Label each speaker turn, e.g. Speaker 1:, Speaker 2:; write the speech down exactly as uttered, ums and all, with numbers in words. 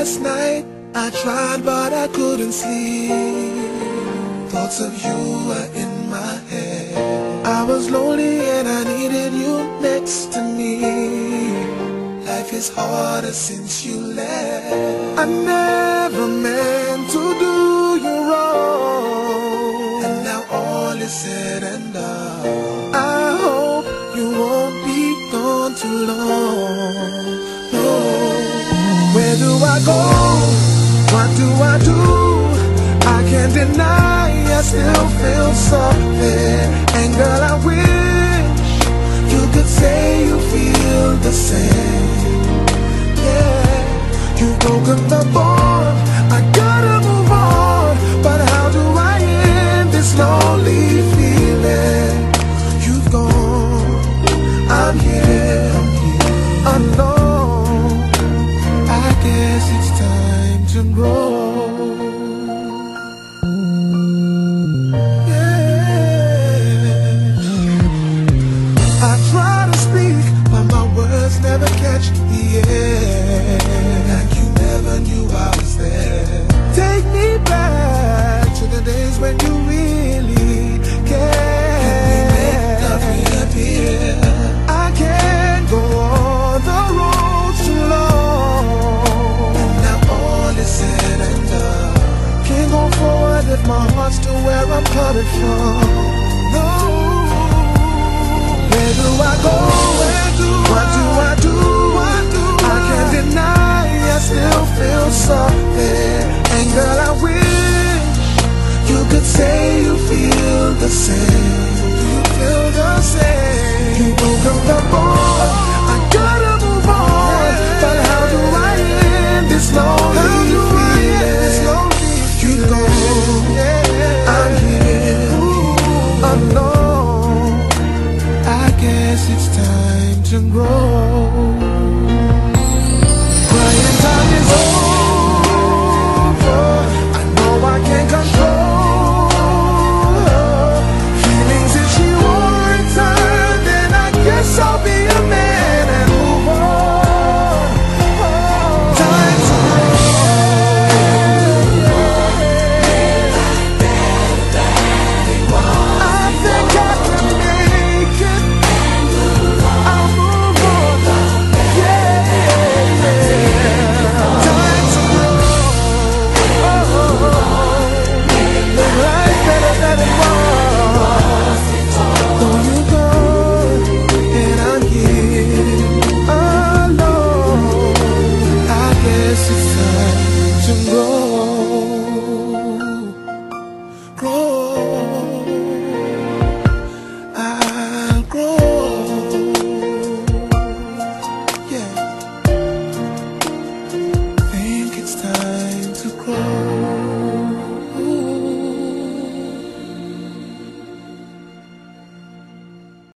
Speaker 1: Last night I tried but I couldn't sleep. Thoughts of you were in my head. I was lonely and I needed you next to me. Life is harder since you left. I never meant to do you wrong, and now all is said and done. I hope you won't be gone too long. No. Where do I go? What do I do? I can't deny I still feel something. And girl, I wish you could say you feel the same. Yeah, you've broken the bond, I gotta move on. But how do I end this lonely feeling? You've gone, I'm here, alone. I guess it's time to grow.